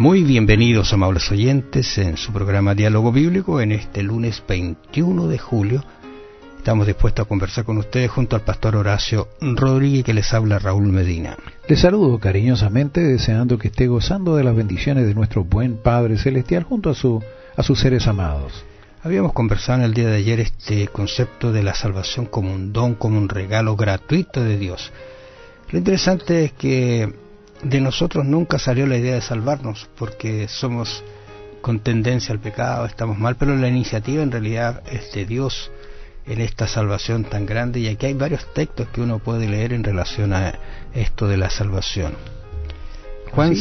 Muy bienvenidos, amables oyentes, en su programa Diálogo Bíblico. En este lunes 21 de julio estamos dispuestos a conversar con ustedes junto al pastor Horacio Rodríguez, que les habla Raúl Medina. Les saludo cariñosamente, deseando que esté gozando de las bendiciones de nuestro buen Padre Celestial junto a sus seres amados. Habíamos conversado en el día de ayer este concepto de la salvación como un don, como un regalo gratuito de Dios. Lo interesante es que de nosotros nunca salió la idea de salvarnos, porque somos con tendencia al pecado, estamos mal, pero la iniciativa en realidad es de Dios en esta salvación tan grande, y aquí hay varios textos que uno puede leer en relación a esto de la salvación. Juan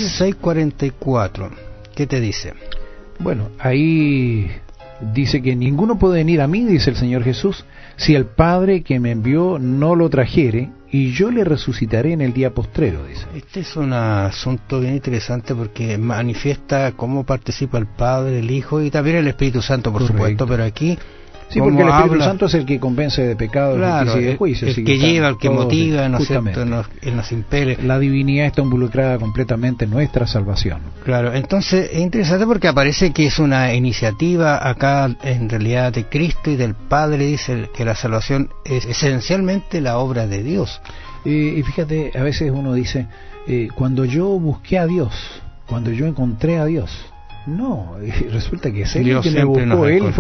6:44, ¿qué te dice? Bueno, ahí dice que ninguno puede venir a mí, dice el Señor Jesús, si el Padre que me envió no lo trajere, y yo le resucitaré en el día postrero, dice. Este es un asunto bien interesante porque manifiesta cómo participa el Padre, el Hijo y también el Espíritu Santo, por supuesto, pero aquí... Sí, porque el Espíritu Santo es el que convence de pecado, claro, y de juicio. El que lleva, el que motiva, ¿no es cierto? Nos impele. La divinidad está involucrada completamente en nuestra salvación. Claro, entonces es interesante porque aparece que es una iniciativa acá en realidad de Cristo y del Padre. Dice que la salvación es esencialmente la obra de Dios. Y fíjate, a veces uno dice, cuando yo busqué a Dios, cuando yo encontré a Dios... No, resulta que es Él el que me buscó, Él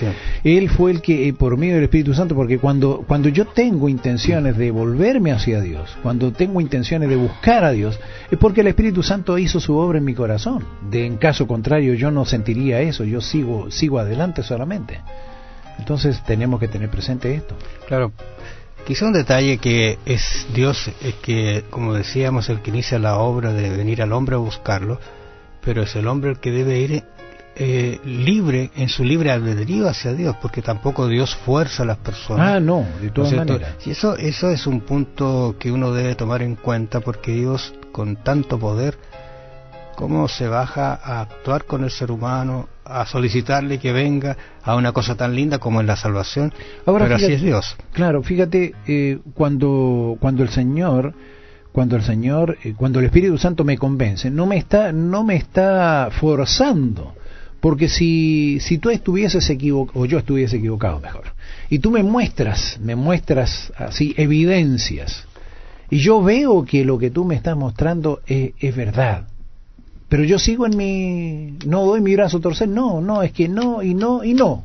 fue el que por medio del Espíritu Santo, porque cuando yo tengo intenciones de volverme hacia Dios, cuando tengo intenciones de buscar a Dios, es porque el Espíritu Santo hizo su obra en mi corazón. En caso contrario yo no sentiría eso, yo sigo adelante solamente. Entonces tenemos que tener presente esto. Claro, quizá un detalle que es Dios, es que, como decíamos, el que inicia la obra de venir al hombre a buscarlo, pero es el hombre el que debe ir libre, en su libre albedrío hacia Dios, porque tampoco Dios fuerza a las personas. Ah, no, de todas maneras. Y eso es un punto que uno debe tomar en cuenta, porque Dios, con tanto poder, cómo se baja a actuar con el ser humano, a solicitarle que venga a una cosa tan linda como es la salvación. Ahora, pero fíjate, así es Dios. Claro, fíjate, cuando el Espíritu Santo me convence, no me está forzando, porque si tú estuvieses equivocado, o yo estuviese equivocado mejor, y tú me muestras así evidencias, y yo veo que lo que tú me estás mostrando es verdad, pero yo sigo no doy mi brazo a torcer, no, es que no, y no.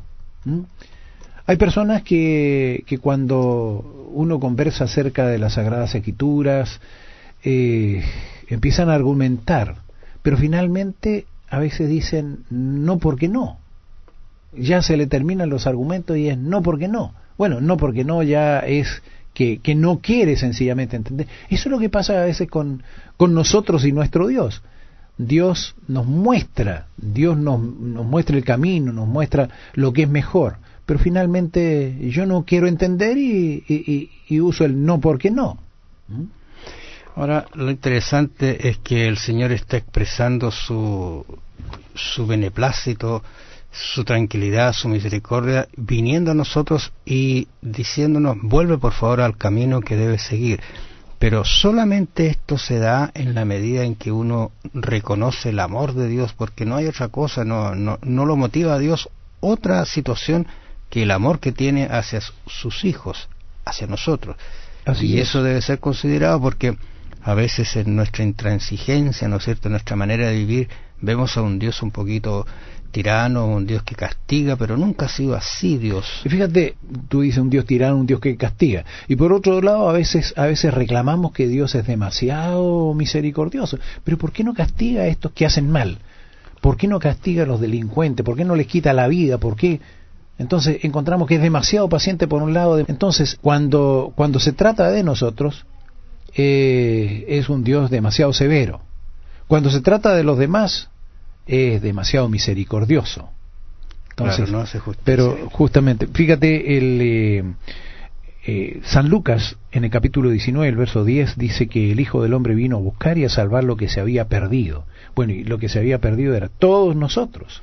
Hay personas que cuando uno conversa acerca de las Sagradas Escrituras, empiezan a argumentar, pero finalmente a veces dicen no porque no. Ya se le terminan los argumentos y es no porque no. Bueno, no porque no ya es que no quiere sencillamente entender. Eso es lo que pasa a veces con nosotros y nuestro Dios. Dios nos muestra el camino, nos muestra lo que es mejor, pero finalmente yo no quiero entender y uso el no porque no. Ahora, lo interesante es que el Señor está expresando su beneplácito, su tranquilidad, su misericordia, viniendo a nosotros y diciéndonos, vuelve por favor al camino que debes seguir. Pero solamente esto se da en la medida en que uno reconoce el amor de Dios, porque no hay otra cosa, no lo motiva a Dios otra situación que el amor que tiene hacia sus hijos, hacia nosotros. Y eso debe ser considerado, porque a veces en nuestra intransigencia, ¿no es cierto?, en nuestra manera de vivir, vemos a un Dios un poquito tirano, un Dios que castiga, pero nunca ha sido así Dios. Y fíjate, tú dices un Dios tirano, un Dios que castiga, y por otro lado a veces reclamamos que Dios es demasiado misericordioso, pero ¿por qué no castiga a estos que hacen mal? ¿Por qué no castiga a los delincuentes? ¿Por qué no les quita la vida? ¿Por qué? Entonces encontramos que es demasiado paciente por un lado. Entonces cuando se trata de nosotros, es un Dios demasiado severo. Cuando se trata de los demás, es demasiado misericordioso. Entonces, claro, no hace justicia. Pero justamente, fíjate, San Lucas en el capítulo 19, el verso 10, dice que el Hijo del Hombre vino a buscar y a salvar lo que se había perdido. Bueno, y lo que se había perdido era todos nosotros.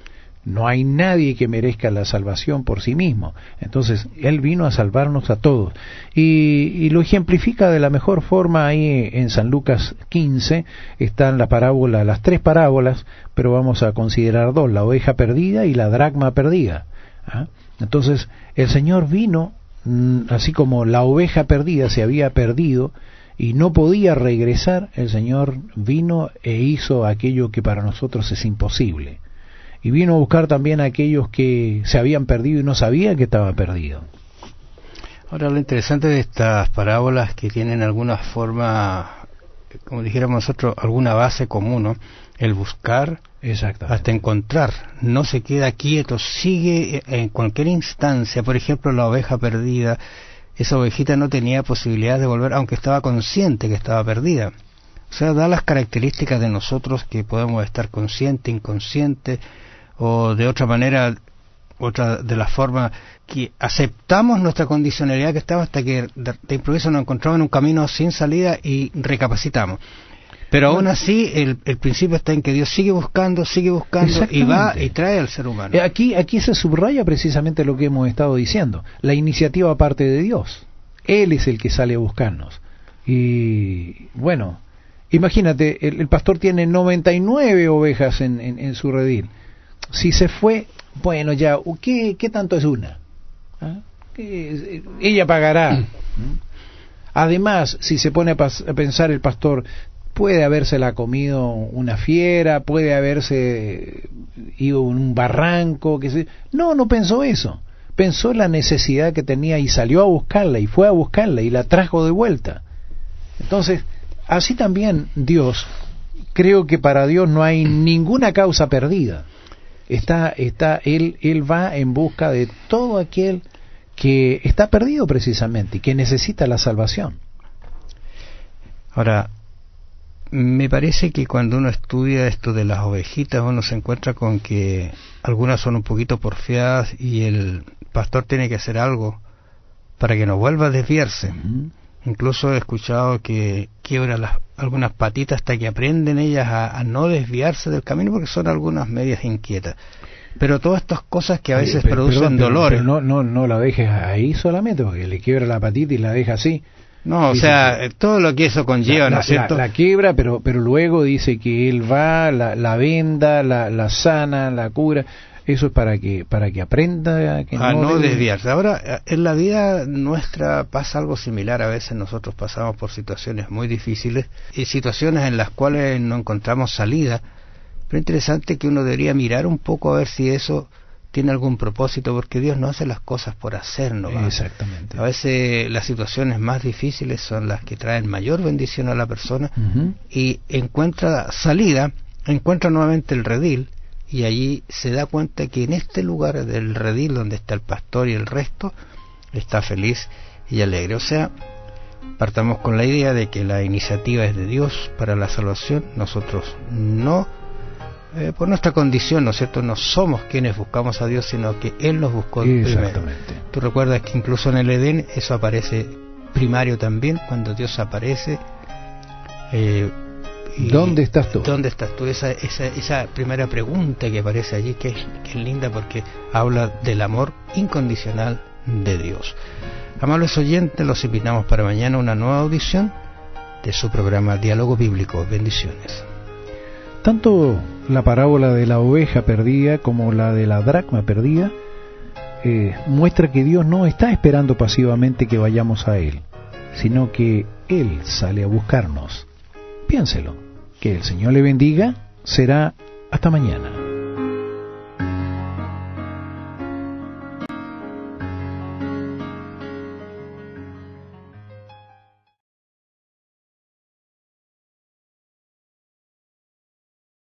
No hay nadie que merezca la salvación por sí mismo. Entonces, Él vino a salvarnos a todos. Y lo ejemplifica de la mejor forma ahí en San Lucas 15. Están las tres parábolas, pero vamos a considerar dos, la oveja perdida y la dracma perdida. ¿Ah? Entonces, el Señor vino, así como la oveja perdida se había perdido y no podía regresar, el Señor vino e hizo aquello que para nosotros es imposible. Y vino a buscar también a aquellos que se habían perdido y no sabían que estaba perdido. Ahora, lo interesante de estas parábolas que tienen alguna forma, como dijéramos nosotros, alguna base común, ¿no? El buscar hasta encontrar, no se queda quieto, sigue en cualquier instancia. Por ejemplo, la oveja perdida, esa ovejita no tenía posibilidad de volver, aunque estaba consciente que estaba perdida. O sea, da las características de nosotros, que podemos estar consciente, inconsciente, o de otra manera, otra de las formas que aceptamos nuestra condicionalidad que estamos, hasta que de improviso nos encontramos en un camino sin salida y recapacitamos. Pero aún así, el principio está en que Dios sigue buscando y va y trae al ser humano. Aquí se subraya precisamente lo que hemos estado diciendo, la iniciativa parte de Dios. Él es el que sale a buscarnos. Y bueno, imagínate, el pastor tiene 99 ovejas en su redil. Si se fue, bueno, ya, ¿qué tanto es una? ¿Ah? Ella pagará. Además, si se pone a pensar el pastor, puede habérsela comido una fiera, puede haberse ido en un barranco, no pensó eso. Pensó la necesidad que tenía y salió a buscarla y fue a buscarla y la trajo de vuelta. Entonces, así también Dios, creo que para Dios no hay ninguna causa perdida. Él va en busca de todo aquel que está perdido precisamente y que necesita la salvación. Ahora, me parece que cuando uno estudia esto de las ovejitas, uno se encuentra con que algunas son un poquito porfiadas y el pastor tiene que hacer algo para que no vuelva a desviarse. Incluso he escuchado que quiebra algunas patitas hasta que aprenden ellas a no desviarse del camino, porque son algunas medias inquietas. Pero todas estas cosas que a veces producen dolores. Pero no la dejes ahí solamente, porque le quiebra la patita y la deja así. No, dice, o sea, todo lo que eso conlleva, ¿no es cierto? La quiebra, pero luego dice que él va, la venda, la sana, la cura. Eso es para que aprenda que no desviarse. Ahora, en la vida nuestra pasa algo similar. A veces nosotros pasamos por situaciones muy difíciles y situaciones en las cuales no encontramos salida. Pero es interesante que uno debería mirar un poco a ver si eso tiene algún propósito, porque Dios no hace las cosas por hacer, ¿no? Exactamente. A veces las situaciones más difíciles son las que traen mayor bendición a la persona, y encuentra salida, encuentra nuevamente el redil, y allí se da cuenta que en este lugar del redil donde está el pastor y el resto, está feliz y alegre. O sea, partamos con la idea de que la iniciativa es de Dios para la salvación. Nosotros no, por nuestra condición, ¿no es cierto?, no somos quienes buscamos a Dios, sino que Él nos buscó primero. Tú recuerdas que incluso en el Edén eso aparece primario también, cuando Dios aparece. ¿Dónde estás tú? ¿Dónde estás tú? Esa primera pregunta que aparece allí, que es linda, porque habla del amor incondicional de Dios. Amables oyentes, los invitamos para mañana a una nueva audición de su programa Diálogo Bíblico. Bendiciones. Tanto la parábola de la oveja perdida como la de la dracma perdida muestra que Dios no está esperando pasivamente que vayamos a Él, sino que Él sale a buscarnos. Piénselo. Que el Señor le bendiga. Será hasta mañana.